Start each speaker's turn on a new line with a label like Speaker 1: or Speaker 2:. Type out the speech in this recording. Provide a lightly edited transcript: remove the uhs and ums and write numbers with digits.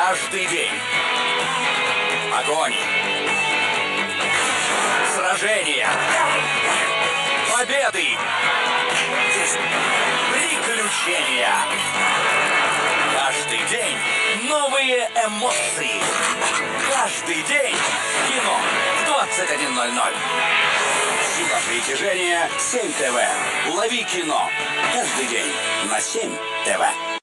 Speaker 1: Каждый день. Огонь. Сражения. Победы. Приключения. Каждый день новые эмоции. Каждый день кино в 21:00. Сила притяжения 7 ТВ. Лови кино. Каждый день на 7 ТВ.